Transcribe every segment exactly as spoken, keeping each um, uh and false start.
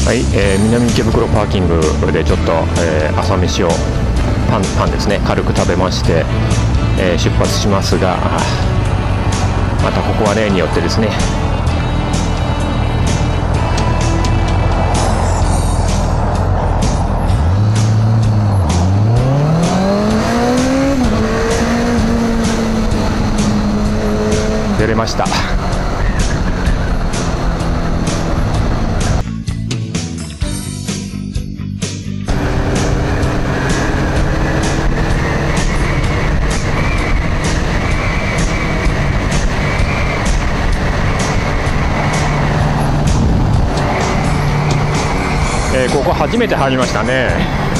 はい、えー、南池袋パーキングでちょっと、えー、朝飯をパンパンですね軽く食べまして、えー、出発しますが、またここは例によってですね出れました。えー、ここ初めて入りましたね。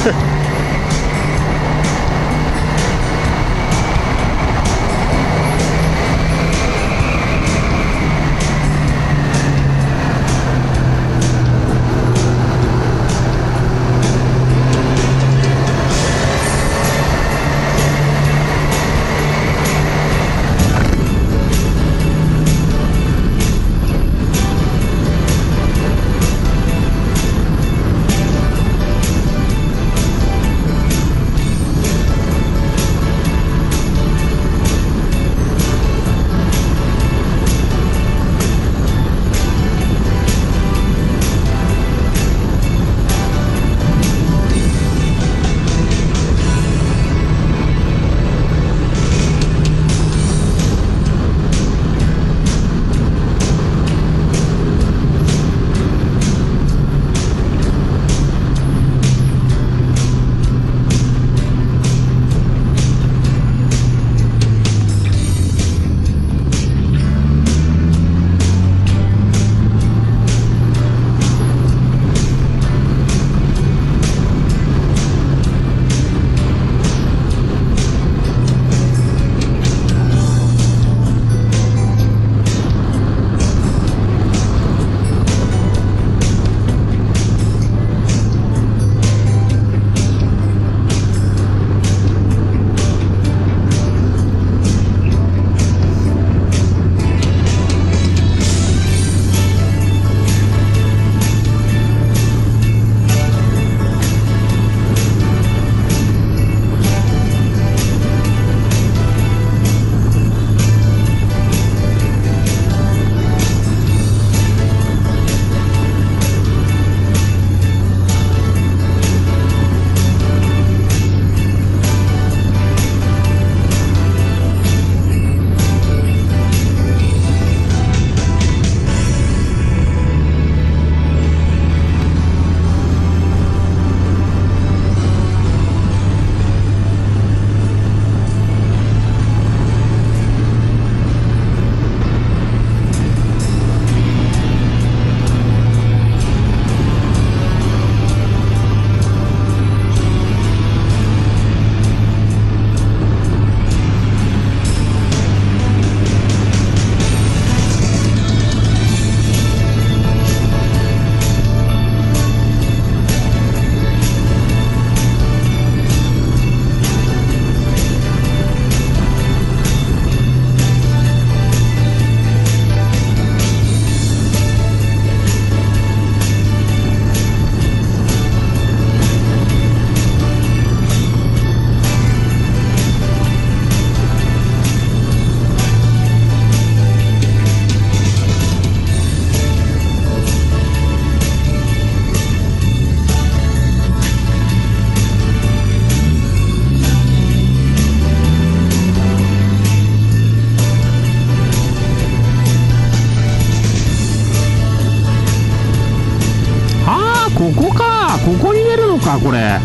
ここか、ここに出るのかこれ。は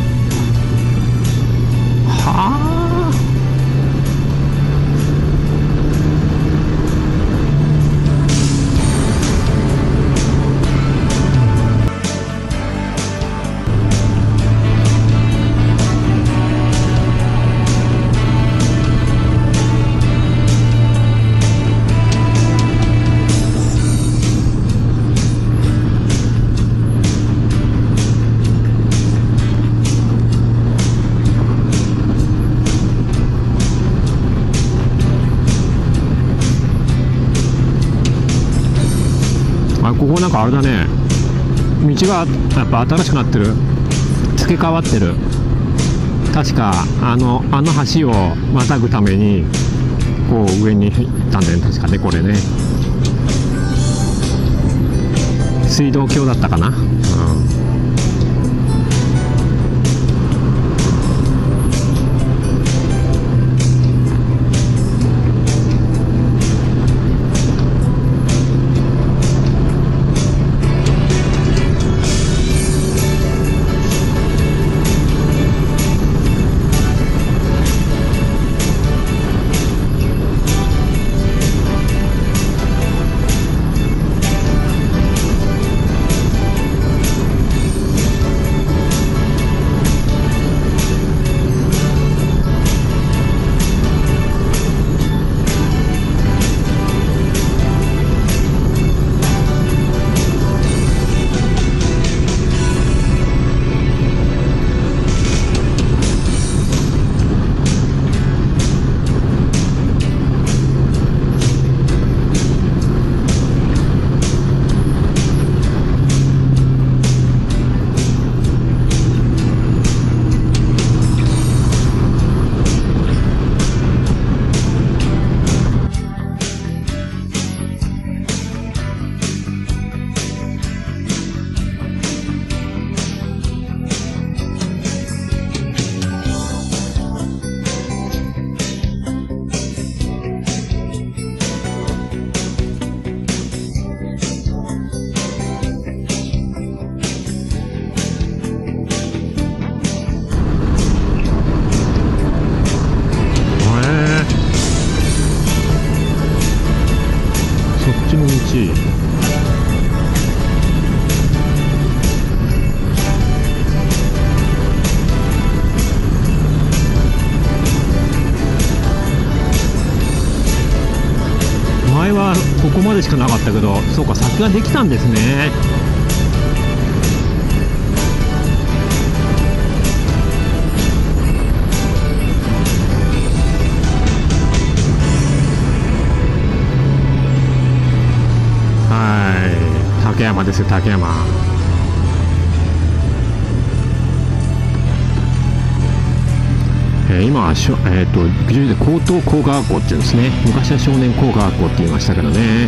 あ。あ、ここなんかあれだね、 道がやっぱ新しくなってる、付け替わってる。確かあのあの橋をまたぐためにこう上に行ったんだよね、確かね。これね水道橋だったかな、うん。前はここまでしかなかったけど、そうか、先ができたんですね。はい、竹山ですよ、竹山。えー、今はしょ、えー、と陸上で高等工学校っていうんですね。昔は少年工学校って言いましたけどね。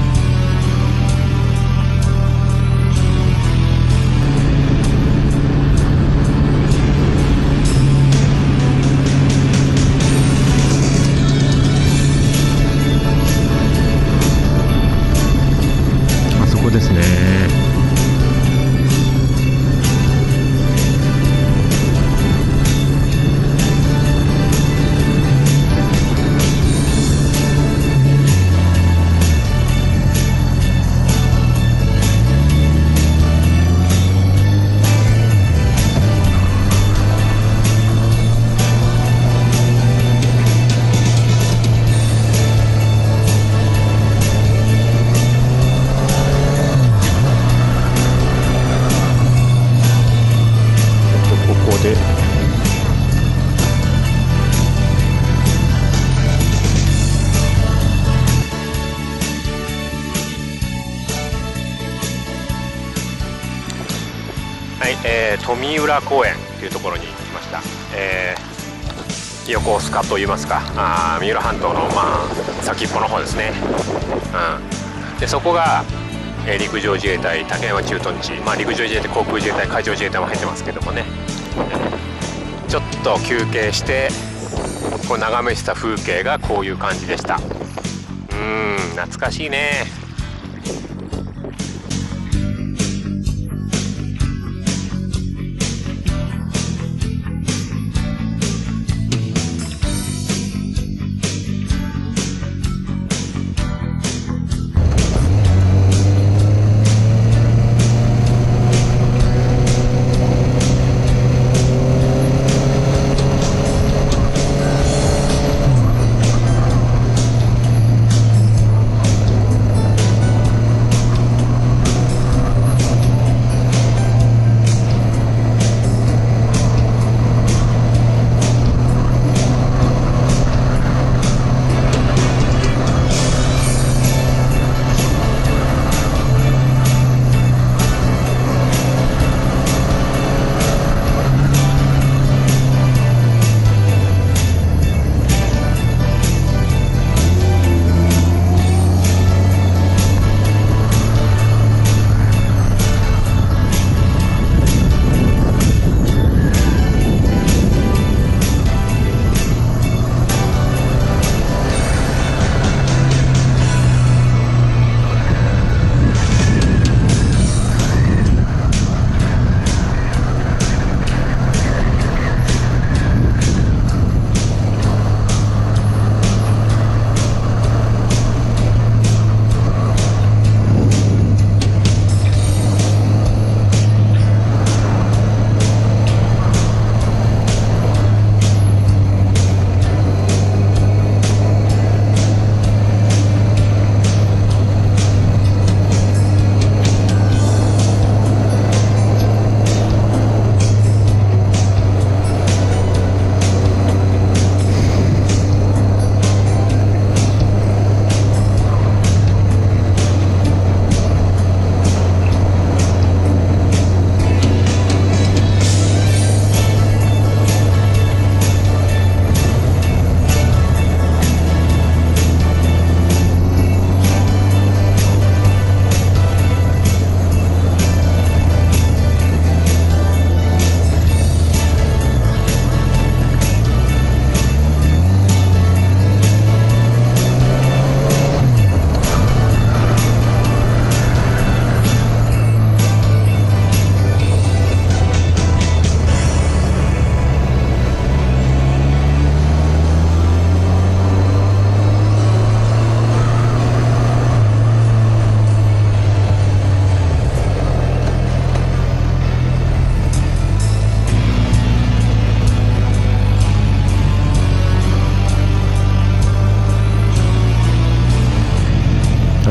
あそこですね。はい、えー、富浦公園というところに来ました。えー、横須賀といいますか、あ三浦半島の、まあ、先っぽの方ですね。うん、でそこが、えー、陸上自衛隊竹山駐屯地、まあ、陸上自衛隊、航空自衛隊、海上自衛隊も入ってますけどもね、ちょっと休憩してこう眺めてた風景がこういう感じでした。うーん、懐かしいね。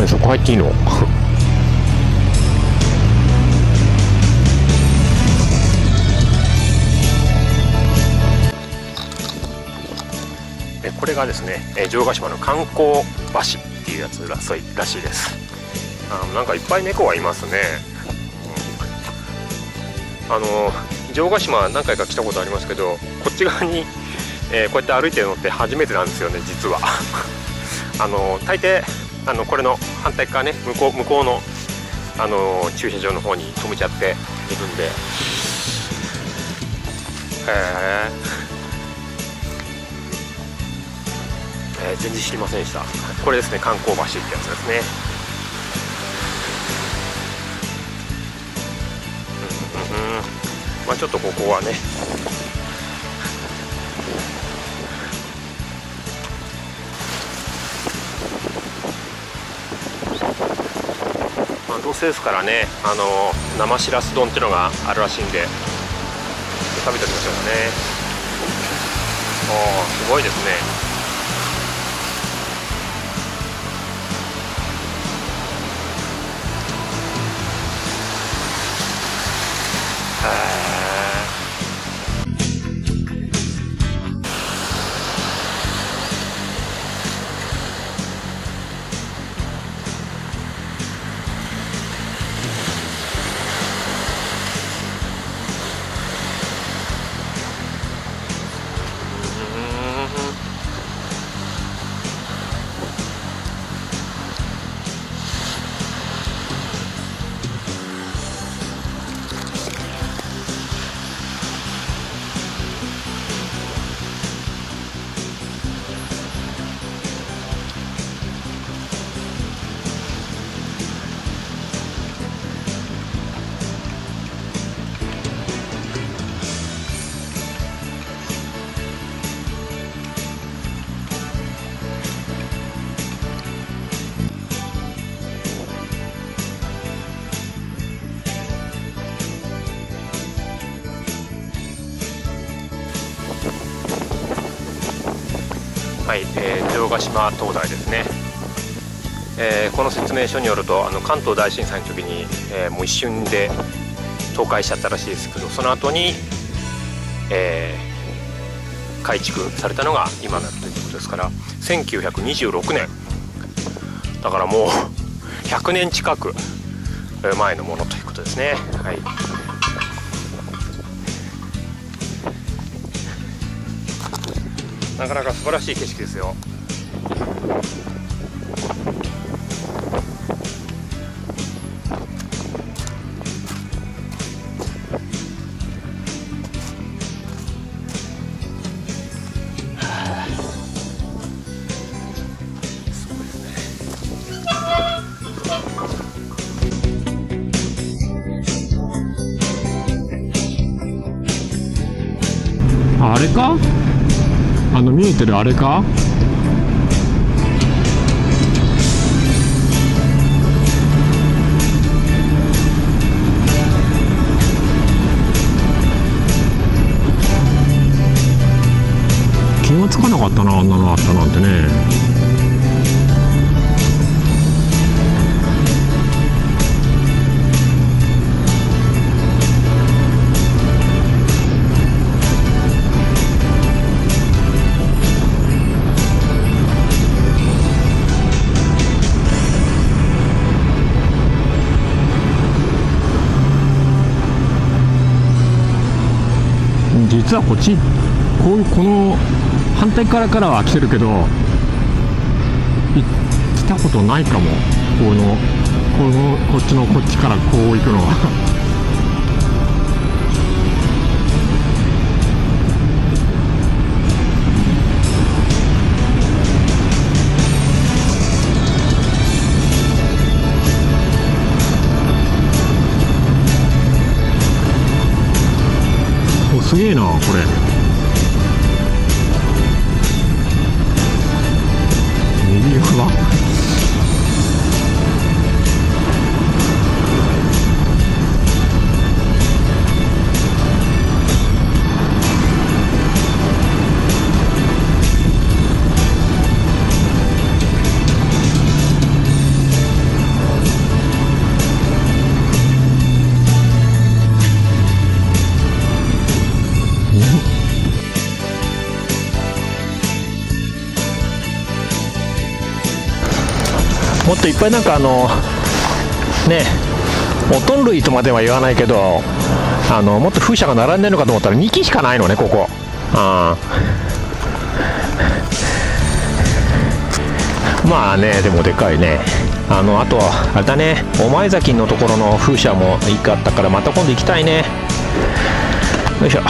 そこ入っていいの？ えこれがですね、え城ヶ島の観光橋っていうやつらしいらしいです。あなんかいっぱい猫がいますね。うん、あの城ヶ島何回か来たことありますけど、こっち側に、えー、こうやって歩いてるのって初めてなんですよね、実は。あの大抵あのこれの反対側ね、向こう向こうのあの駐車場の方に止めちゃっているんで、へえ、えー、全然知りませんでした。これですね、観光橋ってやつですね。うんうんうん、まあちょっとここはね、まあどうせですからね、あの生しらす丼っていうのがあるらしいんで食べておきましょうかね。おー、すごいですね。はい、えー、城ヶ島灯台ですね。えー、この説明書によると、あの関東大震災の時に、えー、もう一瞬で倒壊しちゃったらしいですけど、その後に、えー、改築されたのが今だということですから、せんきゅうひゃくにじゅうろくねんだからもうひゃくねん近く前のものということですね。はい、なかなか素晴らしい景色ですよ。 あれか、あの見えてるあれか。気がつかなかったな、あんなのあったなんてね。実はこっちこういうこの反対側からは来てるけど来たことないかも。このこのこっちのこっちからこう行くのは。すげえなこれ。右側もっといっぱいなんかあのね、オトン類とまでは言わないけど、あのもっと風車が並んでるのかと思ったらにきしかないのね、ここ。あまあね、でもでかいね。あのあとはあれだね、御前崎のところの風車もいいかったから、また今度行きたいね。よいしょ。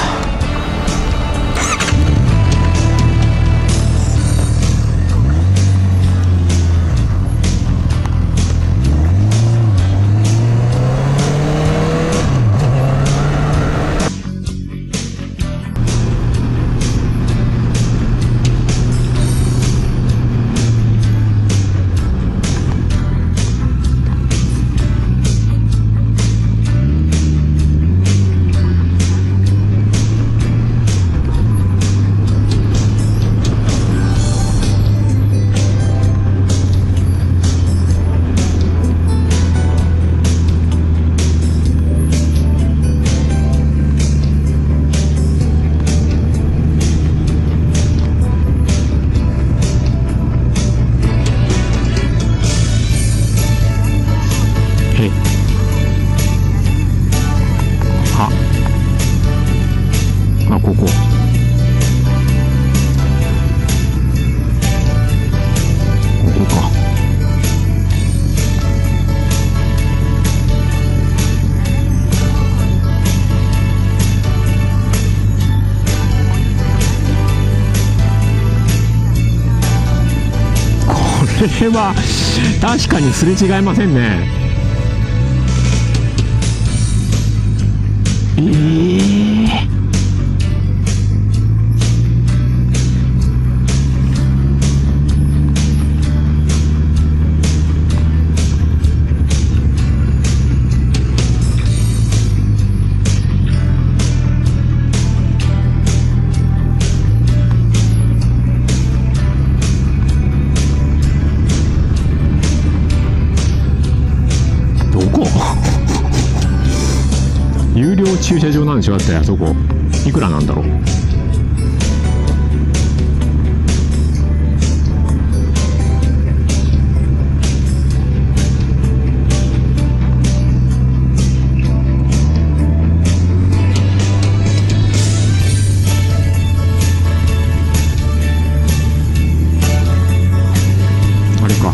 あ、ここ。ここか。これは確かにすれ違いませんね。えー有料駐車場なんでしょ。だってあそこいくらなんだろう。あれか。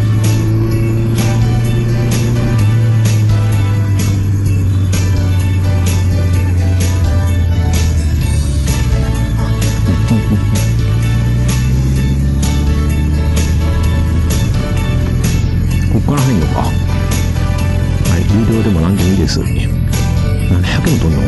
ここから入んのか。はい、有料でも何でもいいです。ななひゃくえん取んの。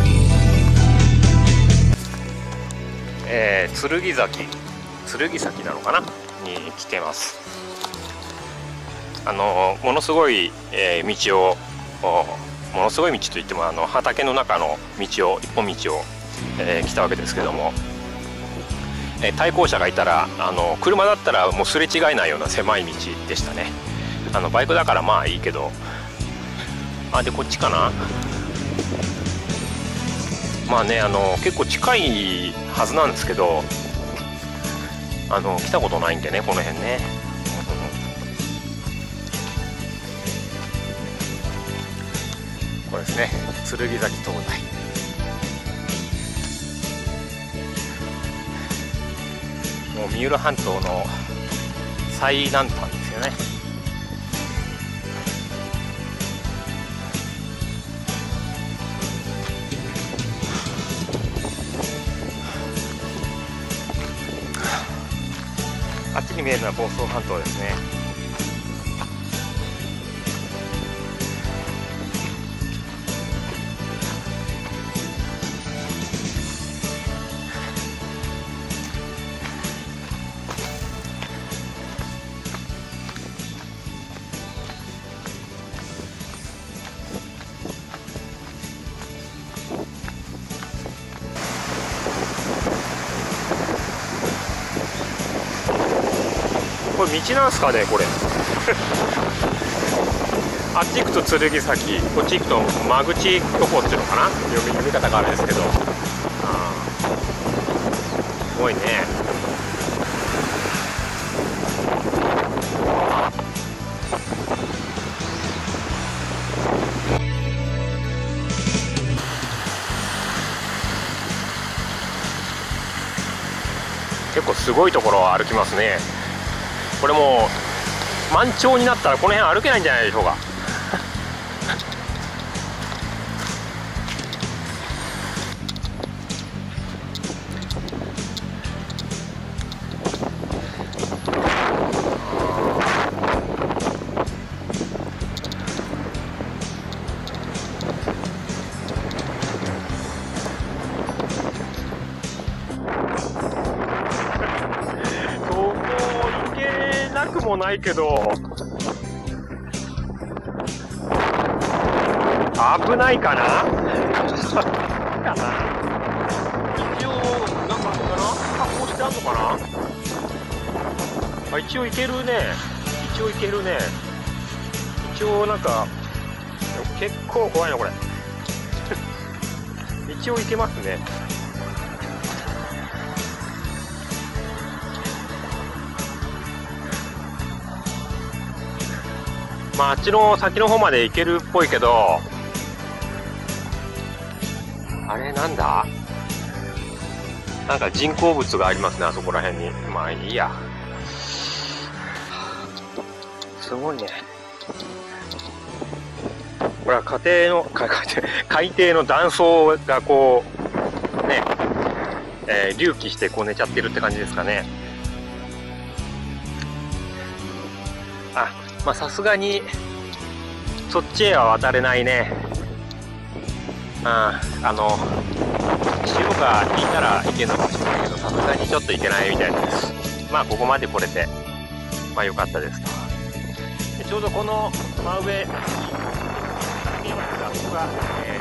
えー、剣崎剣崎なのかなに来てます。あのものすごい、えー、道をものすごい道といってもあの畑の中の道を一本道を、えー、来たわけですけども、えー、対向車がいたらあの車だったらもうすれ違えないような狭い道でしたね。あのバイクだからまあいいけど、あでこっちかな。まあね、あの結構近いはずなんですけど、あの来たことないんでね、この辺ね。これですね、剣崎灯台。もう三浦半島の最南端ですよね。あっちに見えるのは房総半島ですね。これ道なんすかね、これあっち行くと剣崎、こっち行くと間口どこっていうのかな、読み読み方があれですけど、あすごいね。 すごいところを歩きますね。これもう満潮になったらこの辺歩けないんじゃないでしょうか。なくもないけど危ないかなかな。一応なんかかな加工してあんのかな。あ、一応いけるね。一応いけるね。一応なんか結構怖いなこれ。一応いけますね。まあ、あっちの先の方まで行けるっぽいけど、あれなんだ、なんか人工物がありますね、あそこら辺に。まあいいや。すごいね。これは家庭の海底の断層がこうね、えー、隆起してこう寝ちゃってるって感じですかね。あ、まあさすがにそっちへは渡れないね。ああの潮が引いたら行けるのかもしれないけど、さすがにちょっと行けないみたいです。まあここまで来れてまあ良かったですと。でちょうどこの真上見えますが、ここが、え